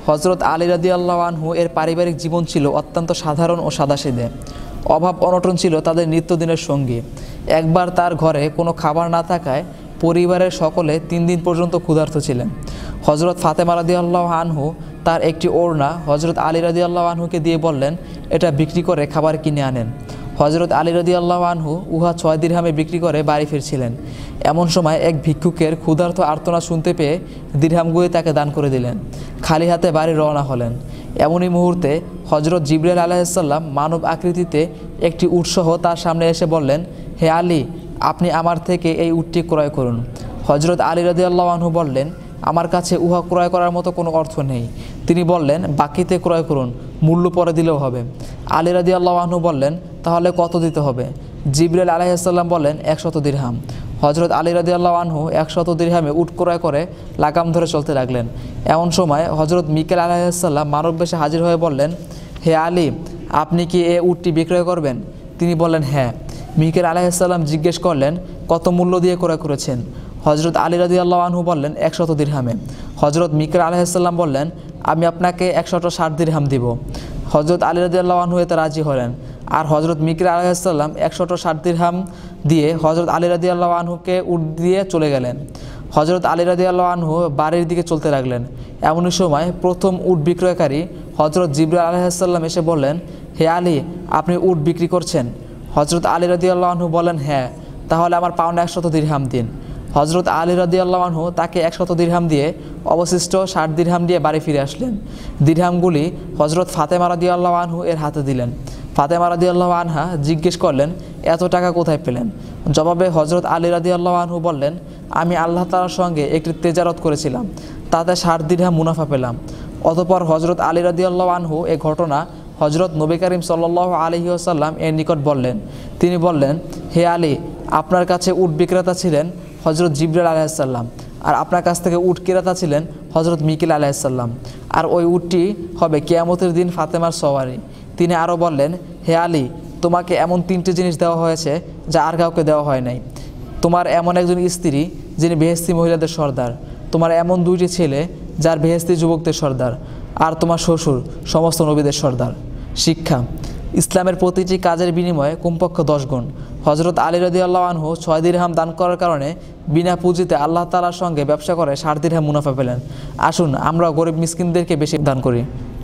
হযরত আলী রাদিয়াল্লাহু আনহু এর পারিবারিক জীবন ছিল অত্যন্ত সাধারণ ও সাদাসিধে। অভাব অনটন ছিল তাদের নিত্যদিনের সঙ্গী। একবার তার ঘরে কোনো খাবার না থাকায় পরিবারের সকলে 3 দিন পর্যন্ত ক্ষুধার্ত ছিলেন। হযরত ফাতেমা রাদিয়াল্লাহু আনহু তার একটি ওড়না হযরত আলী রাদিয়াল্লাহু আনহুকে দিয়ে বললেন, এটা বিক্রি করে খাবার কিনে আনেন। হযরত আলী রাদিয়াল্লাহু আনহু উহা 6 দিরহামে বিক্রি করে বাড়ি ফিরছিলেন। এমন সময় এক ভিক্ষুকের ক্ষুধার্ত আর্তনাদ শুনতে পেয়ে দিরহামগুলি তাকে দান করে দিলেন। খালি হাতে বাড়ি রওনা হলেন। এমনই মুহূর্তে হযরত জিবরাইল আলাইহিস সালাম মানব আকৃতিতে একটি উটসহ তার সামনে এসে বললেন, হে আলী, আপনি আমার থেকে এই উটটি ক্রয় করুন। হযরত আলী রাদিয়াল্লাহু আনহু বললেন, আমার কাছে উহা ক্রয় করার মতো কোনো অর্থ নেই। তিনি বললেন, বাকিতে ক্রয় করুন, মূল্য পরে দিলেও হবে। আলী রাদিয়াল্লাহু আনহু বললেন, তাহলে কত দিতে হবে? জিবরাইল আলাইহিস সালাম বললেন, 100 দিরহাম। হযরত আলী রাদিয়াল্লাহু আনহু 100 দিরহামে উট ক্রয় করে লাগাম ধরে চলতে লাগলেন। এমন সময় হযরত মিকাইল আলাইহিস সালাম মানব বেশে হাজির হয়ে বললেন, হে আলী, আপনি কি এই উটটি বিক্রয় করবেন? তিনি বললেন, হ্যাঁ। মিকাইল আলাইহিস সালাম জিজ্ঞেস করলেন, কত মূল্য দিয়ে ক্রয় করেছেন? হযরত আলী রাদিয়াল্লাহু আনহু বললেন, 100 দিরহামে। হযরত মিকাইল আলাইহিস সালাম বললেন, আমি আপনাকে 160 দিরহাম দিব। হযরত আলী রাদিয়াল্লাহু আনহু এতে রাজি হলেন। আর হযরত মিকাইল আলাইহিস সালাম 160 দিরহাম দিয়ে হযরত আলী রাদিয়াল্লাহু আনহুকে উট দিয়ে চলে গেলেন। হযরত আলী রাদিয়াল্লাহু আনহু বাড়ির দিকে চলতে লাগলেন। এমনই সময় প্রথম উট বিক্রয়কারী হযরত জিবরাইল আলাইহিস সালাম এসে বললেন, হে আলী, আপনি উট বিক্রি করছেন? হযরত আলী রাদিয়াল্লাহু আনহু বলেন, হ্যাঁ। তাহলে আমার পাওনা 100 দিরহাম দিন। হযরত আলী রাদিয়াল্লাহু আনহু তাকে 100 দিরহাম দিয়ে অবশিষ্ট 60 দিরহাম দিয়ে বাড়ি ফিরে আসলেন। দিরহামগুলি হযরত ফাতেমা রাদিয়াল্লাহু আনহু এর হাতে দিলেন। ফাতেমা রাদিয়াল্লাহু আনহা জিজ্ঞেস করলেন, এত টাকা কোথায় পেলেন? জবাবে হযরত আলী রাদিয়াল্লাহু আনহু বললেন, আমি আল্লাহ তাআলার সঙ্গে একটি তেজারত করেছিলাম, তাতে 60 দিরহাম মুনাফা পেলাম। অতঃপর হযরত আলী রাদিয়াল্লাহু আনহু এই ঘটনা হযরত নবী করিম সাল্লাল্লাহু আলাইহি ওয়াসাল্লাম এর নিকট বললেন। তিনি বললেন, হে আলী, আপনার কাছে উট বিক্রেতা ছিলেন হযরত জিবরাইল আলাইহিস সালাম, আর আপনার কাছ থেকে উট ক্রেতা ছিলেন হযরত মিকাইল আলাইহিস সালাম, আর ওই উটটি হবে কিয়ামতের দিন ফাতেমার সওয়ারি। তিনি আরও বললেন, হে আলী, তোমাকে এমন 3টি জিনিস দেওয়া হয়েছে যা আর কাউকে দেওয়া হয় নাই। তোমার এমন একজন স্ত্রী যিনি বেহেশতি মহিলাদের সর্দার, তোমার এমন 2টি ছেলে যার বেহেশতি যুবকদের সর্দার, আর তোমার শ্বশুর সমস্ত নবীদের সর্দার। শিক্ষা: ইসলামের প্রতিটি কাজের বিনিময়ে কমপক্ষে 10 গুণ। হযরত আলী রাদিয়াল্লাহু আনহু 6 দিরহাম দান করার কারণে বিনা পুঁজিতে আল্লাহ তাআলার সঙ্গে ব্যবসা করে 60 দিরহাম মুনাফা পেলেন। আসুন আমরা গরিব মিসকিনদেরকে বেশি দান করি।